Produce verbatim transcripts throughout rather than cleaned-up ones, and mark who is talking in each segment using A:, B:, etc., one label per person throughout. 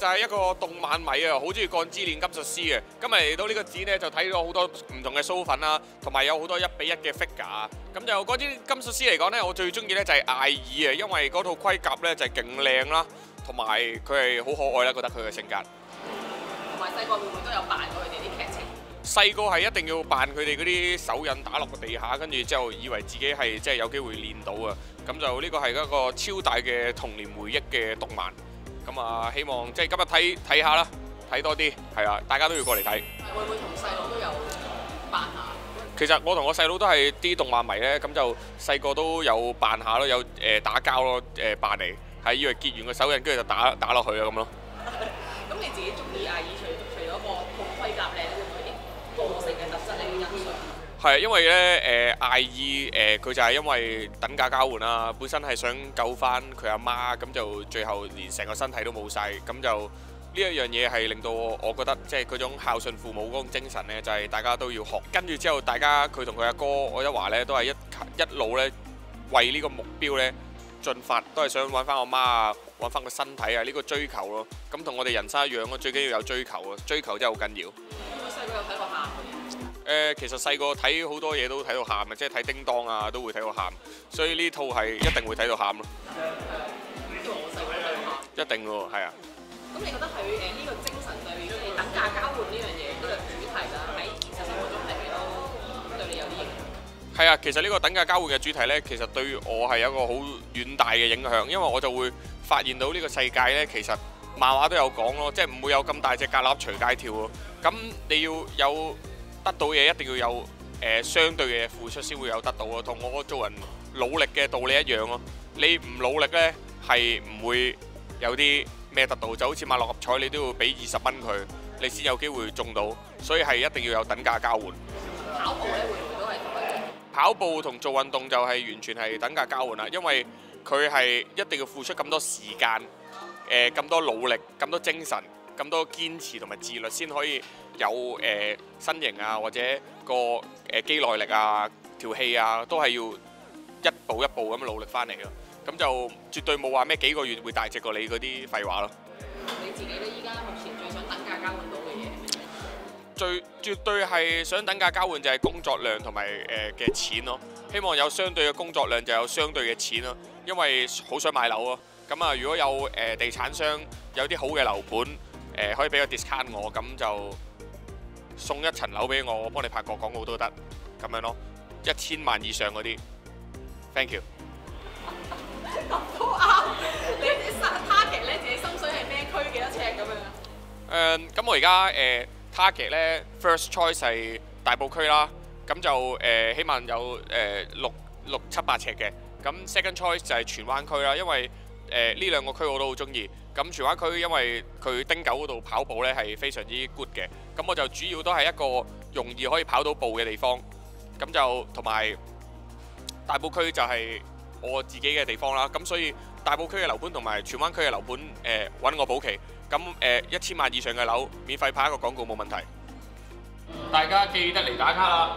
A: 就係一個動漫迷啊，好中意《鋼之鍊金術師》嘅。今日嚟到呢個展咧，就睇到好多唔同嘅酥粉啦，同埋有好多一比一嘅 figure。咁就《鋼之鍊金術師》嚟講咧，我最中意咧就係艾爾啊，因為嗰套盔甲咧就係勁靚啦，同埋佢係好可愛啦，覺得佢嘅性格。
B: 同埋細個會唔會都有扮過佢哋啲劇情？
A: 細個係一定要扮佢哋嗰啲手印打落個地下，跟住之後以為自己係即係有機會練到啊！咁就呢個係一個超大嘅童年回憶嘅動漫。咁啊，希望即係今日睇睇下啦，睇多啲係啊，大家都要過嚟睇。
B: 會唔會同細佬都有扮下？
A: 其實我同我細佬都係啲動漫迷咧，咁就細個都有扮下咯，有誒打交咯，誒扮嚟係以為結完個手印，跟住就打打落去啊咁咯。
B: 咁你自己中意艾爾除除咗個套盔甲靚，會唔會啲個性嘅特質你會欣賞？係，
A: 因為咧誒艾爾誒佢就係因為等價交換啦，本身係想救翻佢阿媽，咁就最後連成個身體都冇晒，咁就呢一樣嘢係令到我覺得即係嗰種孝順父母嗰種精神咧，就係大家都要學。跟住之後，大家佢同佢阿哥愛德華咧都係一一路咧為呢個目標咧進發，都係想揾翻我媽啊，揾翻個身體啊，呢個追求咯。咁同我哋人生一樣咯，最緊要有追求啊，追求真係好緊要。
B: 我細個有睇過喊。
A: 誒，其實細個睇好多嘢都睇到喊嘅，即係睇叮當啊都會睇到喊，所以呢套係一定會睇到喊咯。
B: 因為我細個都睇到喊。一
A: 定喎，係啊。
B: 咁你覺得佢誒呢個精神上面，你等價交換呢樣嘢，呢個主題啦，喺現實生活中係咪都對你有啲影響？
A: 係啊，其實呢個等價交換嘅主題呢，其實對我係有一個好遠大嘅影響，因為我就會發現到呢個世界呢，其實漫畫都有講咯，即係唔會有咁大隻蛤乸隨街跳咯。咁你要有得到嘢，一定要有誒、呃、相對嘅付出先會有得到咯，同我做人努力嘅道理一樣咯。你唔努力呢，係唔會有啲咩得到，就好似買六合彩，你都要俾二十蚊佢，你先有機會中到，所以係一定要有等價交換。
B: 跑步咧會唔會都係同一種？
A: 跑步同做運動就係完全係等價交換啦，因為佢係一定要付出咁多時間、誒咁多努力、咁多精神、咁多堅持同埋自律，先可以有誒、呃、身形啊，或者個誒肌耐力啊、條氣啊，都係要一步一步咁努力翻嚟咯。咁就絕對冇話咩幾個月會大隻過你嗰啲廢話咯。
B: 你自己咧依家目前最想等價交換到嘅嘢係咩？
A: 最絕對係想等價交換就係工作量同埋誒嘅錢咯。希望有相對嘅工作量就有相對嘅錢咯。因為好想買樓咯。咁啊，如果有誒、呃、地產商有啲好嘅樓盤誒、呃，可以俾個 discount 我，咁就送一層樓俾我，我幫你拍個廣告都得咁樣咯。一千萬以上嗰啲 ，thank you。
B: 都啱。你啲 target 咧，自己心水係咩區幾多尺咁樣？
A: 誒，咁我而家誒 target 咧 first choice 係大埔區啦，咁就誒希望有誒六六七八尺嘅。咁 second choice 就係荃灣區啦，因為誒呢兩個區我都好中意。咁荃灣區因為佢汀九嗰度跑步咧係非常之 good 嘅，咁我就主要都係一個容易可以跑到步嘅地方。咁就同埋大埔區就係我自己嘅地方啦，咁所以大埔區嘅樓盤同埋荃灣區嘅樓盤誒揾我保期，咁誒一千萬以上嘅樓免費拍一個廣告冇問題。大家記得嚟打卡啦！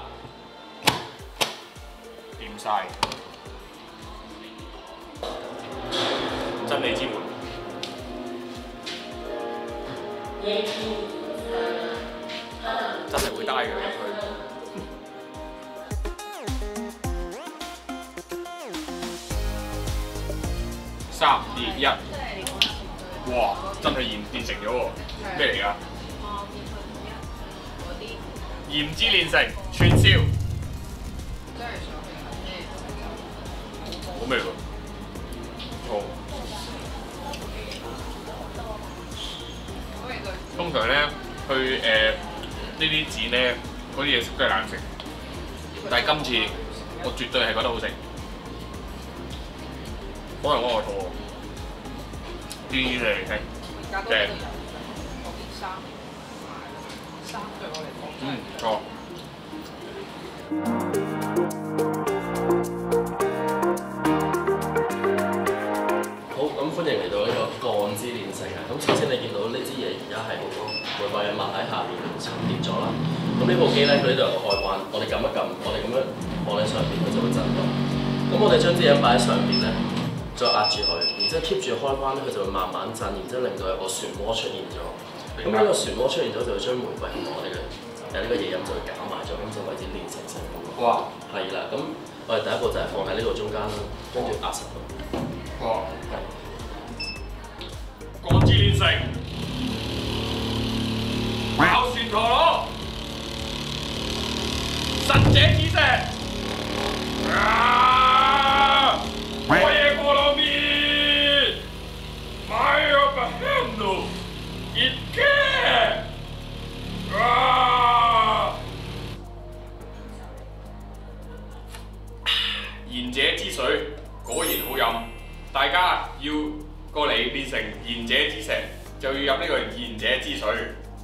A: 掂晒，真理之門。真係會帶嘅入去。三二一，哇！真係鹽變成咗喎，咩嚟㗎？鹽之煉成串燒，好味喎，錯。通常咧去誒、呃、呢啲展咧，嗰啲嘢食都係難食，但係今次我絕對係覺得好食。可能我個肚餓，啲嘢嚟聽，正。嗯，錯。
C: 好，咁歡迎嚟到呢個鋼之煉成啊！咁首先你見到呢支嘢而家係好多玫瑰嘅物喺下面沉澱咗啦。咁呢部機咧，佢呢度有個開關，我哋撳一撳，我哋咁樣放喺上邊，佢就會震動。咁我哋將支嘢擺喺上邊咧。 再壓住佢，然之後 keep 住開關咧，佢就會慢慢震，然之後令到有個漩渦出現咗。咁呢個漩渦出現咗，就會將玫瑰同埋我哋嘅誒呢個嘢飲就會攪埋咗，咁就為之煉成成功。
A: 哇！
C: 係啦，咁我哋第一步就係放喺呢度中間啦，跟住壓實佢。
A: 哇！
C: 係。
A: 鋼之煉成，咬船陀螺，神者之石。啊！我也過路面 ，My of handle it can。啊！賢者之水果然好飲，大家要過嚟變成賢者之石，就要飲呢個賢者之水。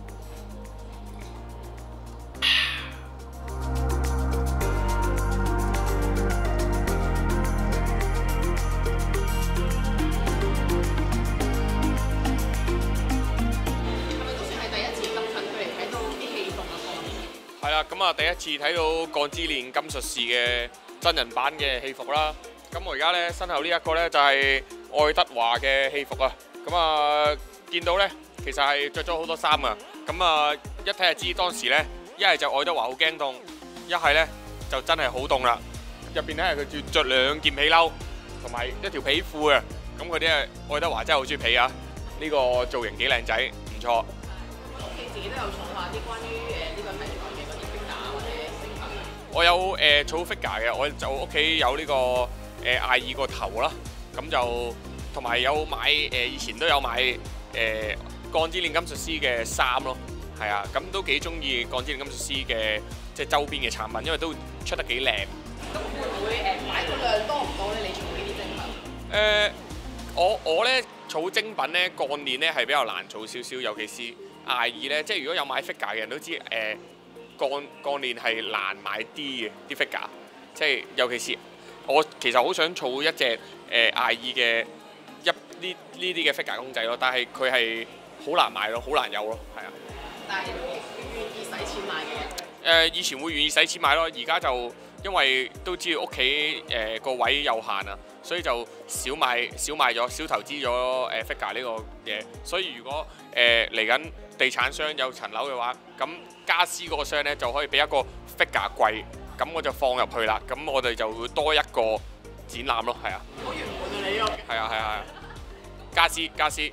A: 係啦，咁啊第一次睇到《鋼之煉金術士》嘅真人版嘅戲服啦。咁我而家咧身後呢一個咧就係愛德華嘅戲服啊。咁啊見到咧其實係着咗好多衫啊。咁啊一睇就知當時咧一係就愛德華好驚凍，一係咧就真係好凍啦。入邊咧佢着着兩件皮褸同埋一條皮褲啊。咁佢啲啊愛德華真係好中意皮啊。呢個造型幾靚仔，唔錯。
B: 屋企自己都有儲下啲關於誒呢個題材嘅嗰啲 figure 或者飾品。
A: 我有誒儲 figure 嘅，我就屋企有呢個誒艾爾個頭啦，咁就同埋有買誒以前都有買誒鋼之煉金術師嘅衫咯，係啊，咁都幾中意鋼之煉金術師嘅即係周邊嘅產品，因為都出得幾靚。
B: 咁會唔會誒買個量多唔多咧？你儲呢啲精品？
A: 誒，我我咧儲精品咧鋼煉咧係比較難儲少少，尤其是艾爾咧，即係如果有買 figure 嘅人都知誒。鋼鋼煉係難買啲嘅啲 figure，即係尤其是我其實好想儲一隻誒艾爾嘅一呢呢啲嘅 figure 公仔咯，但係佢係好難買咯，好難有咯，係啊。
B: 但係都願意使錢買嘅人。誒、
A: 呃、以前會願意使錢買咯，而家就因為都知屋企誒個位有限啊，所以就少買少買咗，少投資咗誒 figure 呢個嘢。所以如果誒嚟緊地產商有層樓嘅話，咁家私嗰個箱咧就可以俾一個 figure 櫃，咁我就放入去啦。咁我哋就會多一個展覽咯，係啊。
B: 好圓滿啊！你呢個。係
A: 啊係啊係啊。家私家私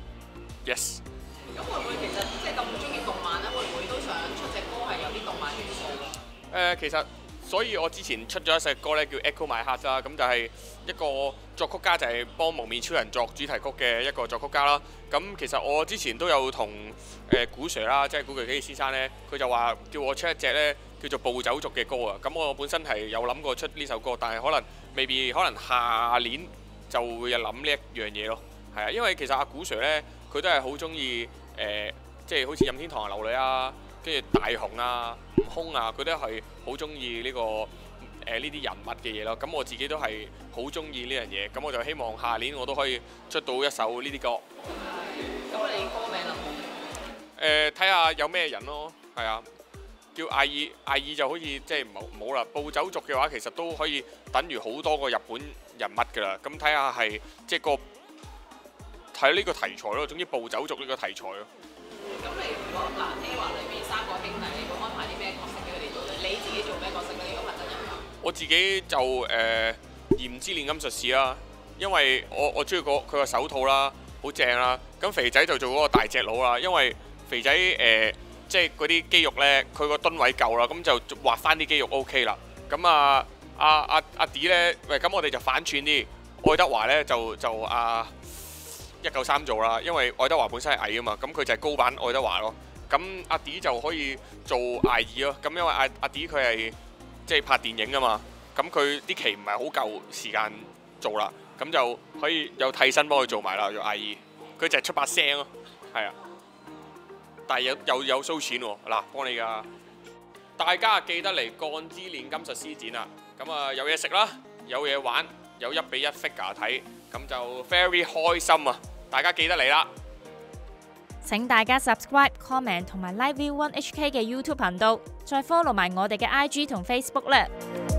A: ，yes。
B: 咁會唔會其實即係咁中意動漫咧？會唔會都想出隻歌係有啲動漫元素？誒、
A: 呃，其實所以我之前出咗一隻歌咧，叫 Echo My Heart 啦，咁就係一個作曲家就係幫蒙面超人作主題曲嘅一個作曲家啦。咁其實我之前都有同誒古 Sir 啦，即係古巨基先生咧，佢就話叫我出一隻咧叫做暴走族嘅歌啊。咁我本身係有諗過出呢首歌，但係可能未必可能下年就會有諗呢一樣嘢咯。係啊，因為其實阿古 Sir 咧，佢都係好中意誒，即係好似任天堂流女啊，跟住大雄啊、悟空啊，佢都係好中意呢個誒呢啲人物嘅嘢咯。咁我自己都係好中意呢樣嘢，咁我就希望下年我都可以出到一首呢啲歌。
B: 咁你歌名諗？
A: 誒，睇下有咩人咯，係啊，叫艾爾，艾爾就好似即係冇冇啦。暴走族嘅話，其實都可以等於好多個日本人物㗎啦。咁睇下係即係個睇呢個題材咯。總之暴走族呢個題材咯。
B: 咁你如果嗱，聽話裏邊三個兄弟，你會安排啲咩角色俾佢哋做咧？你自己做咩角色咧？如果拍真人版？我自己就誒炎之煉金術士啦，因為我我中意佢個手套啦，好正啦。咁肥仔就做嗰個大隻佬啦，因為肥仔誒、呃、即係嗰啲肌肉咧，佢個噸位夠啦，咁就畫翻啲肌肉 O K 啦。咁啊阿阿阿 D 咧，喂，咁我哋就反串啲，愛德華咧就就阿一九三做啦，因為愛德華本身係矮啊嘛，咁佢就係高版愛德華咯。咁阿 D 就可以做艾爾咯，咁因為阿阿 D 佢係即係拍電影啊嘛，咁佢啲期唔係好夠時間做啦，咁就可以有替身幫佢做埋啦，做艾爾。佢就係出把聲咯，係啊，但係有又有收錢喎，嗱，幫你㗎。大家記得嚟鋼之煉金術師展啦，咁啊有嘢食啦，有嘢玩，有一比一 figure 睇，咁就 very 開心啊！大家記得嚟啦！
D: 請大家 subscribe、comment 同埋 Live View One H K 嘅 YouTube 頻道，再 follow 埋我哋嘅 I G 同 Facebook 咧。